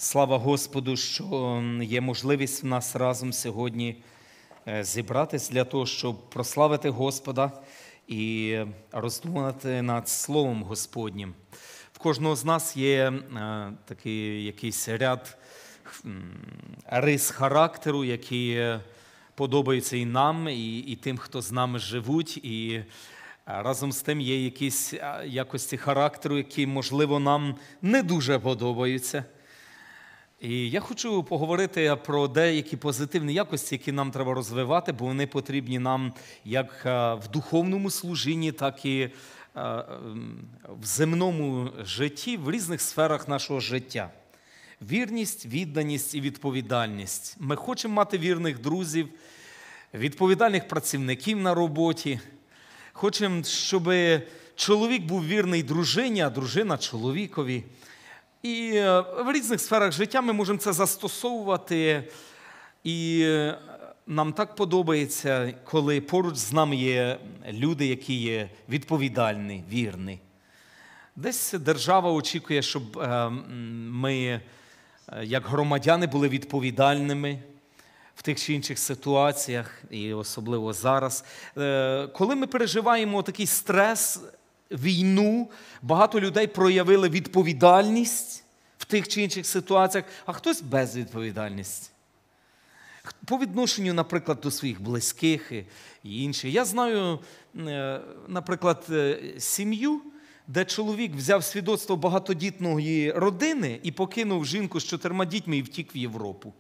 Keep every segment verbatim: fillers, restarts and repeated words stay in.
Слава Господу, що є можливість в нас разом сьогодні зібратись для того, щоб прославити Господа і роздумувати над Словом Господнім. В кожного з нас є такий якийсь ряд рис характеру, які подобаються і нам, і, і тим, хто з нами живуть, і разом з тим є якісь якості характеру, які, можливо, нам не дуже подобаються. І я хочу поговорити про деякі позитивні якості, які нам треба розвивати, бо вони потрібні нам як в духовному служінні, так і в земному житті, в різних сферах нашого життя. Вірність, відданість і відповідальність. Ми хочемо мати вірних друзів, відповідальних працівників на роботі. Хочемо, щоб чоловік був вірний дружині, а дружина – чоловікові. І в різних сферах життя ми можемо це застосовувати. І нам так подобається, коли поруч з нами є люди, які є відповідальні, вірні. Десь держава очікує, щоб ми, як громадяни, були відповідальними в тих чи інших ситуаціях, і особливо зараз. Коли ми переживаємо такий стрес, війну, багато людей проявили відповідальність в тих чи інших ситуаціях, а хтось безвідповідальність. По відношенню, наприклад, до своїх близьких і інших. Я знаю, наприклад, сім'ю, де чоловік взяв свідоцтво багатодітної родини і покинув жінку з чотирма дітьми і втік в Європу.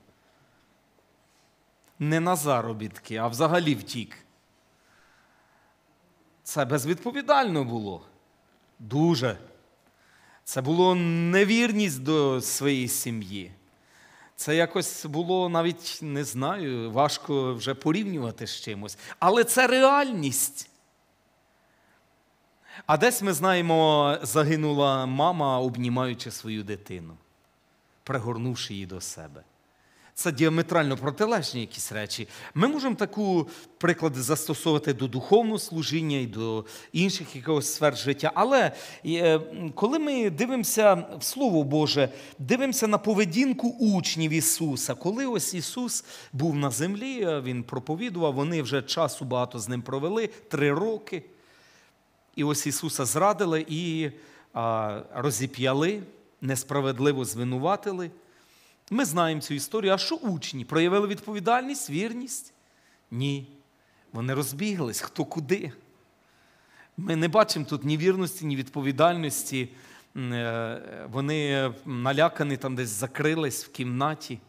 Не на заробітки, а взагалі втік. Це безвідповідально було. Дуже. Це було невірність до своєї сім'ї. Це якось було навіть, не знаю, важко вже порівнювати з чимось. Але це реальність. А десь, ми знаємо, загинула мама, обнімаючи свою дитину, пригорнувши її до себе. Це діаметрально протилежні якісь речі. Ми можемо таку приклади застосовувати до духовного служіння і до інших якогось сфер життя. Але коли ми дивимося в Слово Боже, дивимося на поведінку учнів Ісуса, коли ось Ісус був на землі, Він проповідував, вони вже часу багато з Ним провели, три роки. І ось Ісуса зрадили і розіп'яли, несправедливо звинуватили. Ми знаємо цю історію. А що учні? Проявили відповідальність, вірність? Ні. Вони розбіглись, хто куди. Ми не бачимо тут ні вірності, ні відповідальності. Вони налякані, там десь закрились в кімнаті.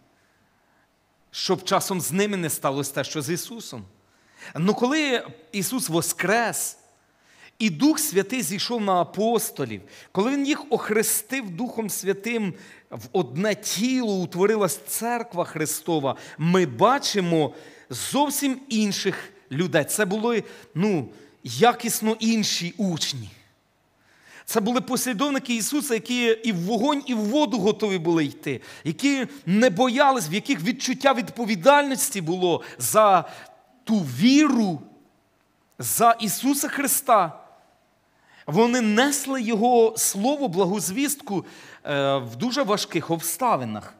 Щоб часом з ними не сталося те, що з Ісусом. Ну коли Ісус воскрес, і Дух Святий зійшов на апостолів, коли Він їх охрестив Духом Святим, в одне тіло утворилась церква Христова, ми бачимо зовсім інших людей. Це були, ну, якісно інші учні. Це були послідовники Ісуса, які і в вогонь, і в воду готові були йти, які не боялись, в яких відчуття відповідальності було за ту віру, за Ісуса Христа. Вони несли Його слово, благозвістку в дуже важких обставинах.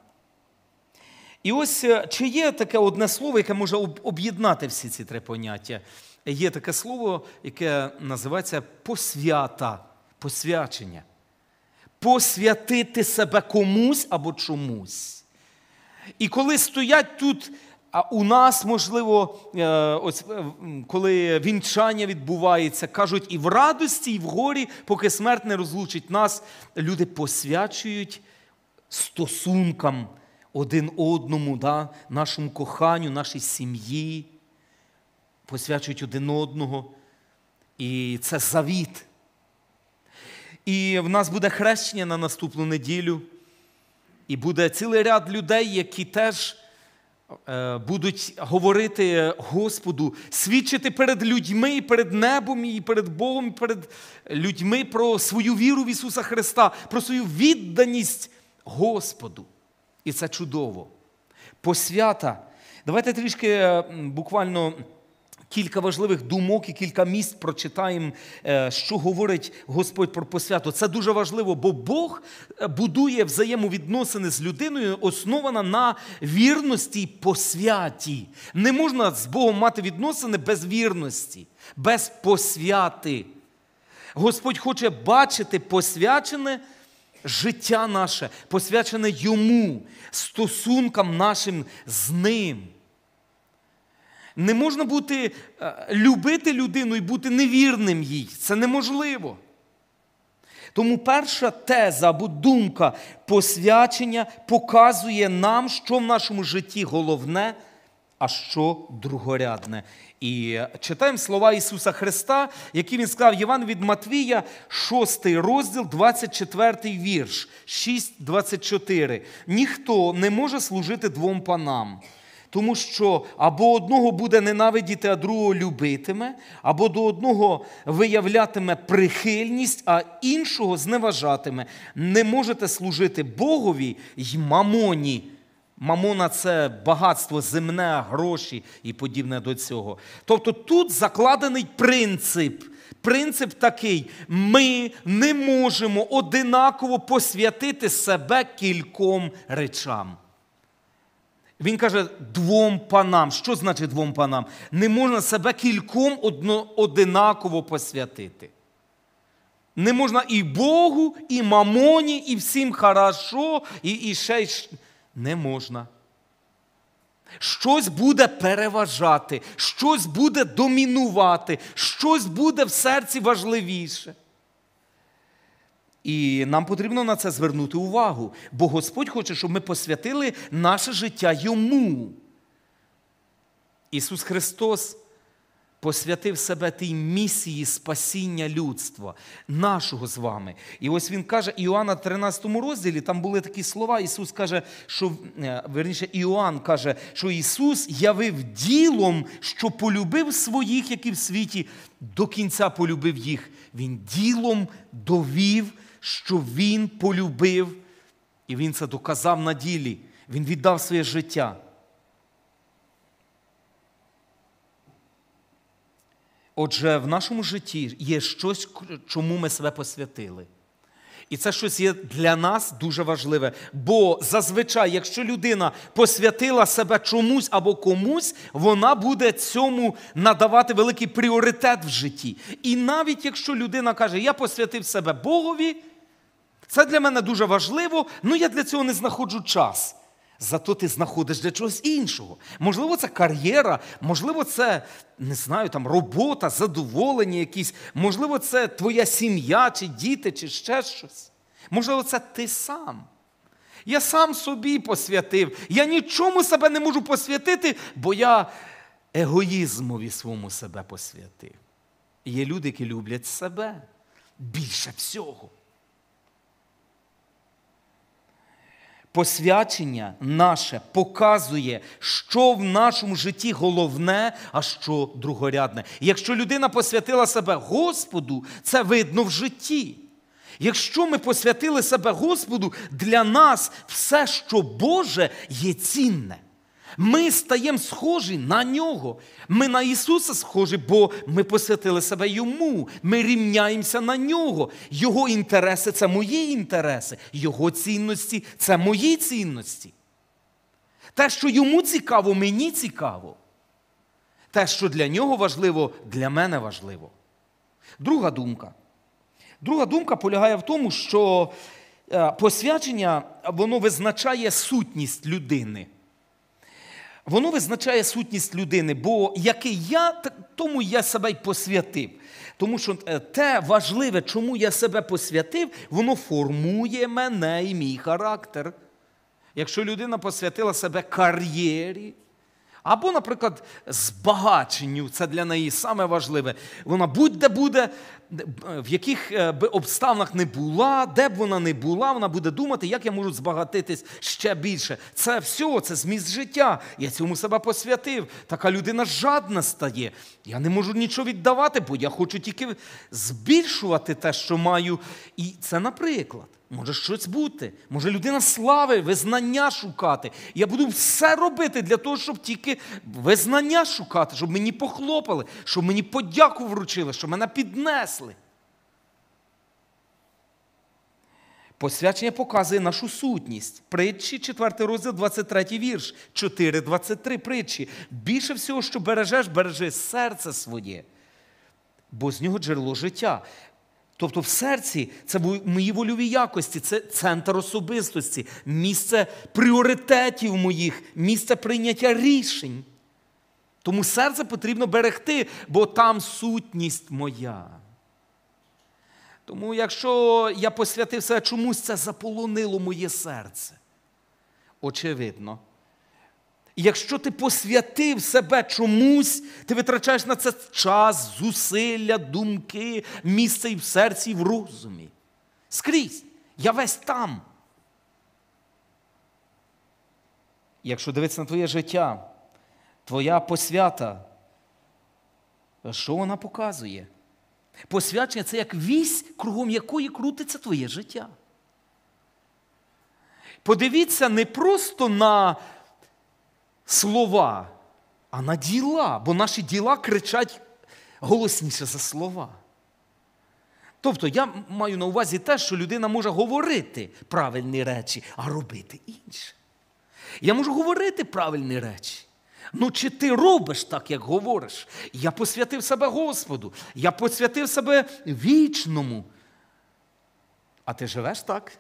І ось, чи є таке одне слово, яке може об'єднати всі ці три поняття? Є таке слово, яке називається посвята, посвячення. Посвятити себе комусь або чомусь. І коли стоять тут, а у нас, можливо, ось коли вінчання відбувається, кажуть, і в радості, і в горі, поки смерть не розлучить нас, люди посвячують стосункам один одному, да, нашому коханню, нашій сім'ї, посвячують один одного. І це завіт. І в нас буде хрещення на наступну неділю, і буде цілий ряд людей, які теж будуть говорити Господу, свідчити перед людьми, і перед небом, і перед Богом, і перед людьми про свою віру в Ісуса Христа, про свою відданість Господу. І це чудово. Посвята. Давайте трішки буквально кілька важливих думок і кілька місць прочитаємо, що говорить Господь про посвяту. Це дуже важливо, бо Бог будує взаємовідносини з людиною, основана на вірності й посвяті. Не можна з Богом мати відносини без вірності, без посвяти. Господь хоче бачити посвячене життя наше, посвячене Йому, стосункам нашим з Ним. Не можна бути, любити людину і бути невірним їй. Це неможливо. Тому перша теза або думка посвячення показує нам, що в нашому житті головне, а що другорядне. І читаємо слова Ісуса Христа, які Він сказав в Євангелії від Матвія, шостий розділ, двадцять четвертий вірш, шість двадцять чотири. «Ніхто не може служити двом панам, тому що або одного буде ненавидіти, а другого любитиме, або до одного виявлятиме прихильність, а іншого зневажатиме. Не можете служити Богові й мамоні». Мамона – це багатство земне, гроші і подібне до цього. Тобто тут закладений принцип. Принцип такий: ми не можемо одинаково посвятити себе кільком речам. Він каже двом панам. Що значить двом панам? Не можна себе кільком одно, одинаково посвятити. Не можна і Богу, і мамоні, і всім хорошо, і, і ще й... Не можна. Щось буде переважати, щось буде домінувати, щось буде в серці важливіше. І нам потрібно на це звернути увагу, бо Господь хоче, щоб ми посвятили наше життя Йому. Ісус Христос посвятив себе тій місії спасіння людства, нашого з вами. І ось Він каже, Іоанна тринадцятому розділі, там були такі слова, Ісус каже, що, верніше, Іоанн каже, що Ісус явив ділом, що полюбив своїх, які в світі, до кінця полюбив їх. Він ділом довів, що Він полюбив, і Він це доказав на ділі. Він віддав своє життя. Отже, в нашому житті є щось, чому ми себе посвятили. І це щось є для нас дуже важливе. Бо зазвичай, якщо людина посвятила себе чомусь або комусь, вона буде цьому надавати великий пріоритет в житті. І навіть якщо людина каже, я посвятив себе Богові, це для мене дуже важливо, але я для цього не знаходжу час. Зато ти знаходиш для чогось іншого. Можливо, це кар'єра, можливо, це, не знаю, там робота, задоволення якісь, можливо, це твоя сім'я, чи діти, чи ще щось. Можливо, це ти сам. Я сам собі посвятив. Я нічому себе не можу посвятити, бо я егоїзмові своєму себе посвятив. І є люди, які люблять себе більше всього. Посвячення наше показує, що в нашому житті головне, а що другорядне. І якщо людина посвятила себе Господу, це видно в житті. Якщо ми посвятили себе Господу, для нас все, що Боже, є цінне. Ми стаємо схожі на Нього. Ми на Ісуса схожі, бо ми посвятили себе Йому. Ми рівняємося на Нього. Його інтереси – це мої інтереси. Його цінності – це мої цінності. Те, що Йому цікаво, мені цікаво. Те, що для Нього важливо, для мене важливо. Друга думка. Друга думка полягає в тому, що посвячення, воно визначає сутність людини. Воно визначає сутність людини, бо який я, тому я себе й посвятив. Тому що те важливе, чому я себе посвятив, воно формує мене і мій характер. Якщо людина посвятила себе кар'єрі, або, наприклад, збагаченню, це для неї саме важливе. Вона будь-де буде, в яких би обставинах не була, де б вона не була, вона буде думати, як я можу збагатитись ще більше. Це все, це зміст життя. Я цьому себе посвятив. Така людина жадна стає. Я не можу нічого віддавати, бо я хочу тільки збільшувати те, що маю. І це наприклад. Може щось бути, може людина слави, визнання шукати. Я буду все робити для того, щоб тільки визнання шукати, щоб мені похлопали, щоб мені подяку вручили, щоб мене піднесли. Посвячення показує нашу сутність. Притчі, четвертий розділ, двадцять третій вірш, чотири двадцять три притчі. Більше всього, що бережеш, бережи серце своє, бо з нього джерело життя. Тобто в серці – це мої вольові якості, це центр особистості, місце пріоритетів моїх, місце прийняття рішень. Тому серце потрібно берегти, бо там сутність моя. Тому якщо я посвятив себе чомусь, це заполонило моє серце. Очевидно. Якщо ти посвятив себе чомусь, ти витрачаєш на це час, зусилля, думки, місце і в серці, і в розумі. Скрізь. Я весь там. Якщо дивитися на твоє життя, твоя посвята, що вона показує? Посвячення – це як вісь, кругом якої крутиться твоє життя. Подивіться не просто на слова, а на діла, бо наші діла кричать голосніше за слова. Тобто я маю на увазі те, що людина може говорити правильні речі, а робити інше. Я можу говорити правильні речі. Ну, чи ти робиш так, як говориш? Я посвятив себе Господу, я посвятив себе вічному. А ти живеш так?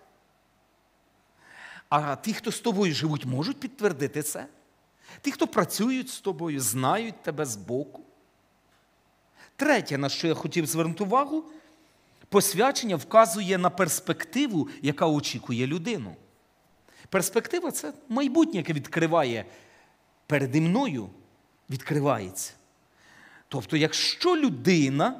А ті, хто з тобою живуть, можуть підтвердити це? Ті, хто працюють з тобою, знають тебе збоку. Третє, на що я хотів звернути увагу, посвячення вказує на перспективу, яка очікує людину. Перспектива – це майбутнє, яке відкриває переді мною, відкривається. Тобто, якщо людина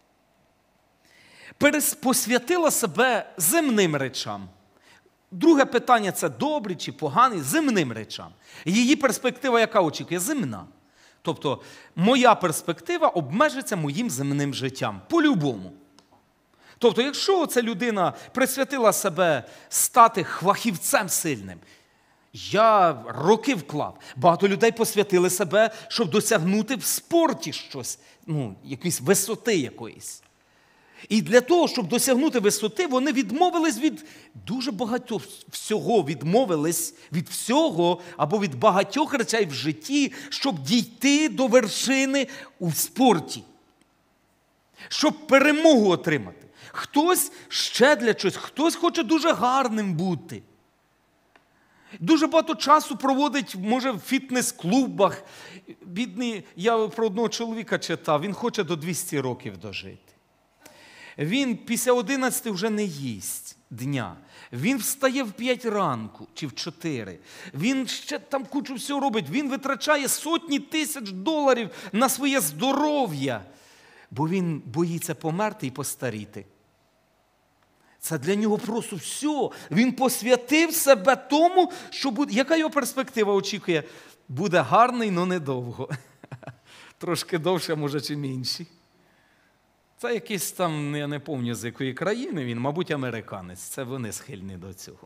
посвятила себе земним речам, друге питання – це добрі чи погані, земним речам. Її перспектива, яка очікує? Земна. Тобто, моя перспектива обмежиться моїм земним життям. По-любому. Тобто, якщо ця людина присвятила себе стати фахівцем сильним, я роки вклав. Багато людей посвятили себе, щоб досягнути в спорті щось, ну, якоїсь висоти якоїсь. І для того, щоб досягнути висоти, вони відмовились від дуже багатьох всього, відмовились від всього або від багатьох речей в житті, щоб дійти до вершини у спорті, щоб перемогу отримати. Хтось ще для чогось, хтось хоче дуже гарним бути. Дуже багато часу проводить, може, в фітнес-клубах. Бідний, я про одного чоловіка читав, він хоче до двісті років дожити. Він після одинадцяти вже не їсть дня. Він встає в п'ять ранку чи в чотири. Він ще там кучу всього робить. Він витрачає сотні тисяч доларів на своє здоров'я, бо він боїться померти і постаріти. Це для нього просто все. Він посвятив себе тому, що буде... Яка його перспектива очікує? Буде гарний, але недовго. Трошки довше, може, чим інші. Це якийсь там, я не пам'ятаю, з якої країни він, мабуть, американець. Це вони схильні до цього.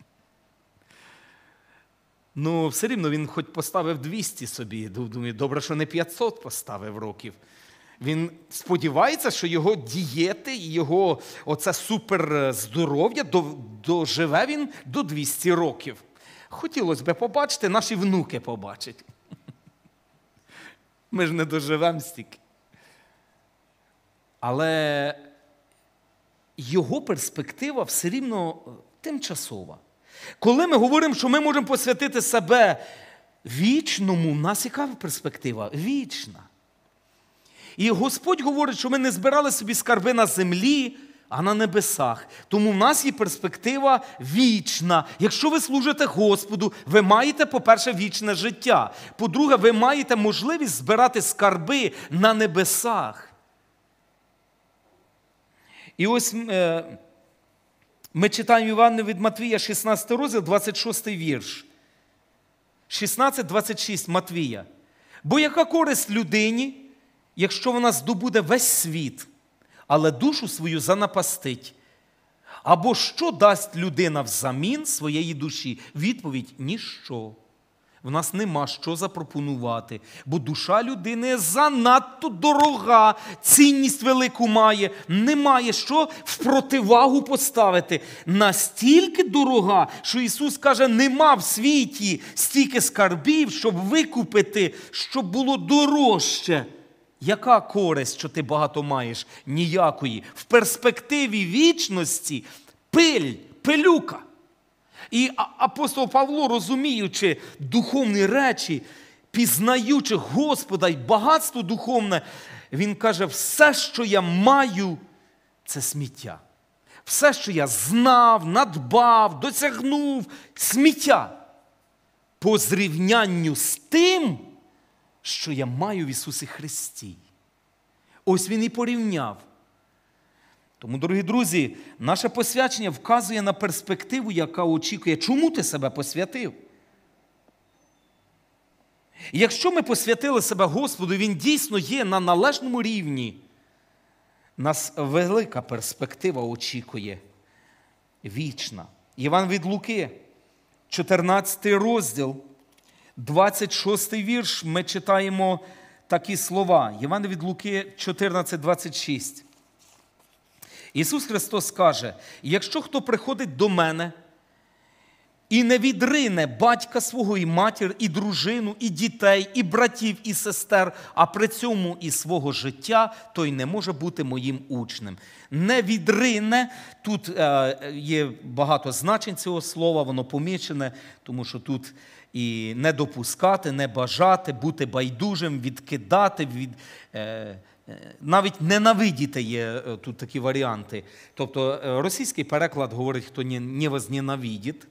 Ну, все рівно він хоч поставив двісті собі. Думаю, добре, що не п'ятсот поставив років. Він сподівається, що його дієти і його оце суперздоров'я доживе він до двісті років. Хотілося б побачити, наші внуки побачать. Ми ж не доживемо стільки. Але його перспектива все рівно тимчасова. Коли ми говоримо, що ми можемо посвятити себе вічному, у нас яка перспектива? Вічна. І Господь говорить, що ми не збирали собі скарби на землі, а на небесах. Тому в нас є перспектива вічна. Якщо ви служите Господу, ви маєте, по-перше, вічне життя. По-друге, ви маєте можливість збирати скарби на небесах. І ось е, ми читаємо Євангеліє від Матвія, шістнадцятий розділ, двадцять шостий вірш. шістнадцять двадцять шість Матвія. Бо яка користь людині, якщо вона здобуде весь світ, але душу свою занапастить? Або що дасть людина взамін своєї душі? Відповідь – ніщо. В нас нема що запропонувати, бо душа людини занадто дорога, цінність велику має, немає що в противагу поставити. Настільки дорога, що Ісус каже, нема в світі стільки скарбів, щоб викупити, щоб було дорожче. Яка користь, що ти багато маєш? Ніякої. В перспективі вічності пиль, пилюка. І апостол Павло, розуміючи духовні речі, пізнаючи Господа й багатство духовне, він каже, все, що я маю, це сміття. Все, що я знав, надбав, досягнув, сміття. По зрівнянню з тим, що я маю в Ісусі Христі. Ось він і порівняв. Тому, дорогі друзі, наше посвячення вказує на перспективу, яка очікує. Чому ти себе посвятив? Якщо ми посвятили себе Господу, Він дійсно є на належному рівні, нас велика перспектива очікує, вічна. Іван від Луки, чотирнадцятий розділ, двадцять шостий вірш, ми читаємо такі слова. Іван від Луки, чотирнадцять двадцять шість. Ісус Христос каже, якщо хто приходить до мене і не відрине батька свого, і матір, і дружину, і дітей, і братів, і сестер, а при цьому і свого життя, той не може бути моїм учнем. Не відрине, тут е, є багато значень цього слова, воно помічене, тому що тут і не допускати, не бажати, бути байдужим, відкидати, від... Е, навіть ненавидіти є тут такі варіанти. Тобто російський переклад говорить, хто не возненавидить.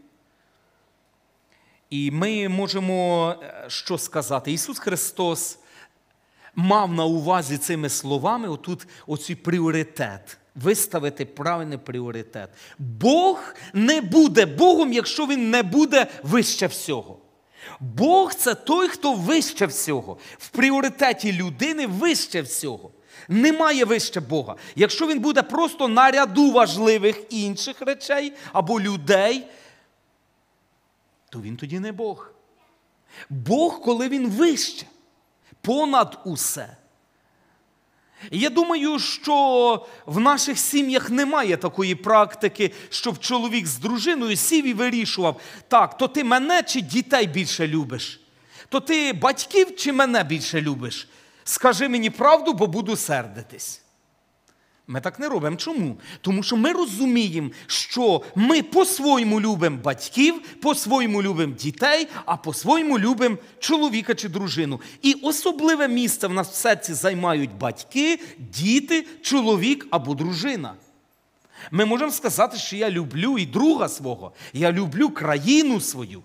І ми можемо що сказати? Ісус Христос мав на увазі цими словами отут оцей пріоритет. Виставити правильний пріоритет. Бог не буде Богом, якщо Він не буде вище всього. Бог – це той, хто вище всього. В пріоритеті людини вище всього. Немає вище Бога. Якщо Він буде просто на ряду важливих інших речей або людей, то Він тоді не Бог. Бог, коли Він вище, понад усе. Я думаю, що в наших сім'ях немає такої практики, щоб чоловік з дружиною сів і вирішував, так, то ти мене чи дітей більше любиш? То ти батьків чи мене більше любиш? Скажи мені правду, бо буду сердитись. Ми так не робимо. Чому? Тому що ми розуміємо, що ми по-своєму любимо батьків, по-своєму любимо дітей, а по-своєму любимо чоловіка чи дружину. І особливе місце в нас в серці займають батьки, діти, чоловік або дружина. Ми можемо сказати, що я люблю і друга свого, я люблю країну свою.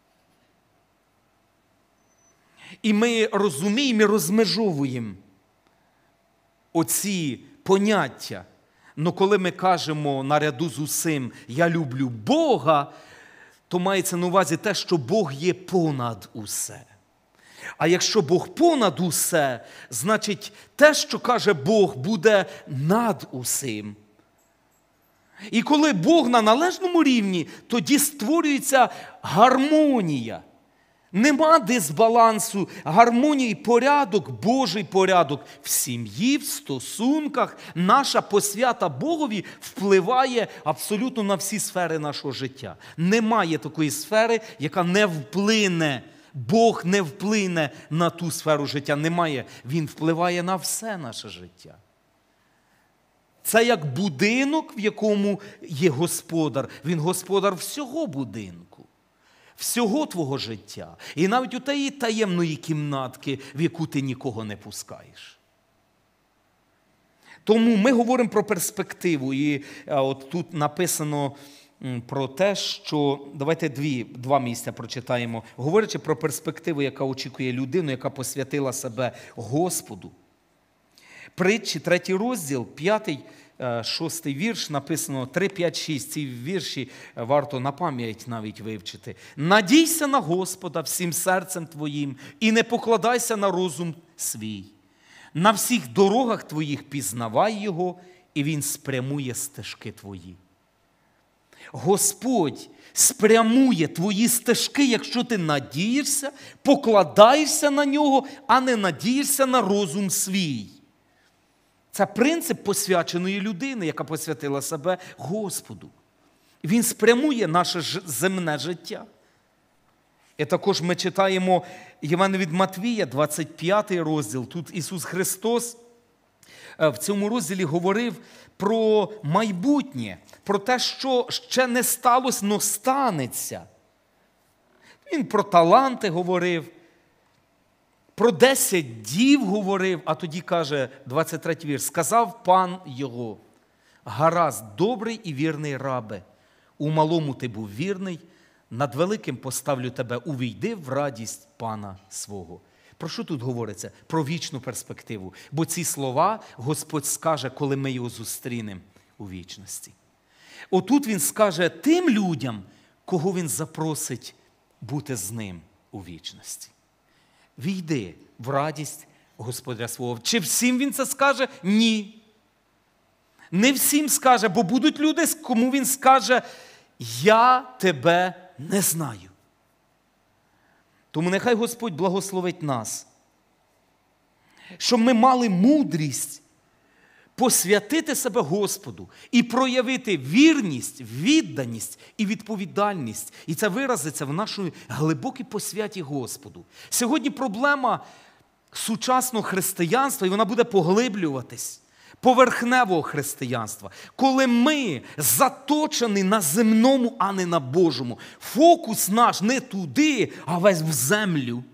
І ми розуміємо і розмежовуємо оці поняття. Но коли ми кажемо наряду з усім «я люблю Бога», то мається на увазі те, що Бог є понад усе. А якщо Бог понад усе, значить те, що каже Бог, буде над усім. І коли Бог на належному рівні, тоді створюється гармонія. Нема дисбалансу, гармонії і порядок, Божий порядок в сім'ї, в стосунках. Наша посвята Богові впливає абсолютно на всі сфери нашого життя. Немає такої сфери, яка не вплине. Бог не вплине на ту сферу життя. Немає. Він впливає на все наше життя. Це як будинок, в якому є господар. Він господар всього будинку. Всього твого життя. І навіть у тієї таємної кімнатки, в яку ти нікого не пускаєш. Тому ми говоримо про перспективу. І от тут написано про те, що... Давайте дві, два місця прочитаємо. Говорячи про перспективу, яка очікує людину, яка посвятила себе Господу. Притчі, третій розділ, п'ятий, шостий вірш, написано три, п'ять, шість. Ці вірші варто на пам'ять навіть вивчити. «Надійся на Господа всім серцем твоїм і не покладайся на розум свій. На всіх дорогах твоїх пізнавай Його, і Він спрямує стежки твої». Господь спрямує твої стежки, якщо ти надієшся, покладаєшся на нього, а не надієшся на розум свій. Це принцип посвяченої людини, яка посвятила себе Господу. Він спрямує наше земне життя. І також ми читаємо Євангеліє від Матвія, двадцять п'ятий розділ. Тут Ісус Христос в цьому розділі говорив про майбутнє, про те, що ще не сталося, но станеться. Він про таланти говорив, про десять дів говорив, а тоді каже, двадцять третій вірш, сказав пан його: гаразд, добрий і вірний рабе, у малому ти був вірний, над великим поставлю тебе, увійди в радість пана свого. Про що тут говориться? Про вічну перспективу. Бо ці слова Господь скаже, коли ми його зустрінемо у вічності. Отут він скаже тим людям, кого він запросить бути з ним у вічності. Війди в радість Господаря свого. Чи всім він це скаже? Ні. Не всім скаже, бо будуть люди, кому він скаже: я тебе не знаю. Тому нехай Господь благословить нас, щоб ми мали мудрість посвятити себе Господу і проявити вірність, відданість і відповідальність. І це виразиться в нашій глибокій посвяті Господу. Сьогодні проблема сучасного християнства, і вона буде поглиблюватись, поверхневого християнства, коли ми заточені на земному, а не на Божому. Фокус наш не туди, а весь в землю.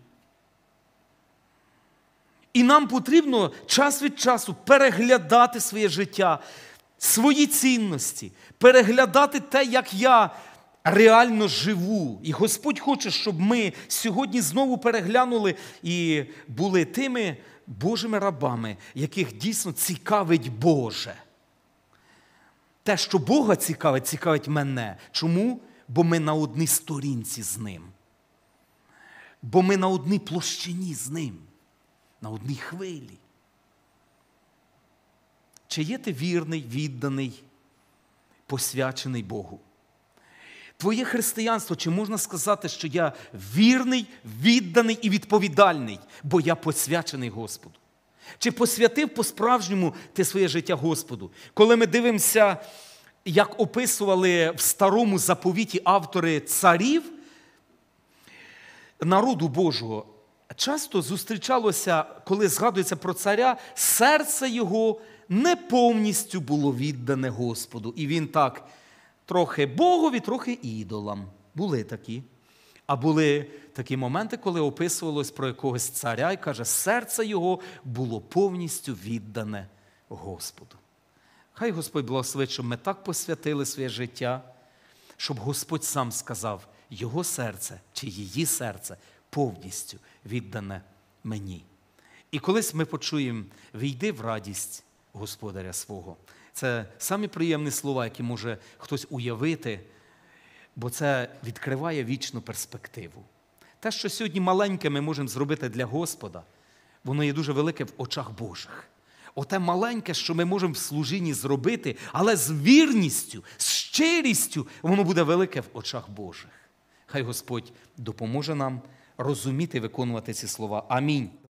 І нам потрібно час від часу переглядати своє життя, свої цінності, переглядати те, як я реально живу. І Господь хоче, щоб ми сьогодні знову переглянули і були тими Божими рабами, яких дійсно цікавить Боже. Те, що Бога цікавить, цікавить мене. Чому? Бо ми на одній сторінці з Ним. Бо ми на одній площині з Ним. На одній хвилі. Чи є ти вірний, відданий, посвячений Богу? Твоє християнство, чи можна сказати, що я вірний, відданий і відповідальний, бо я посвячений Господу? Чи посвятив по-справжньому ти своє життя Господу? Коли ми дивимося, як описували в Старому заповіті автори царів народу Божого, часто зустрічалося, коли згадується про царя, серце його не повністю було віддане Господу. І він так, трохи Богові, трохи ідолам. Були такі. А були такі моменти, коли описувалось про якогось царя, і каже, серце його було повністю віддане Господу. Хай Господь благословить, щоб ми так посвятили своє життя, щоб Господь сам сказав, його серце чи її серце повністю віддане мені. І колись ми почуємо, війди в радість Господаря свого. Це самі приємні слова, які може хтось уявити, бо це відкриває вічну перспективу. Те, що сьогодні маленьке ми можемо зробити для Господа, воно є дуже велике в очах Божих. Оте маленьке, що ми можемо в служінні зробити, але з вірністю, з щирістю, воно буде велике в очах Божих. Хай Господь допоможе нам розуміти і виконувати ці слова. Амінь.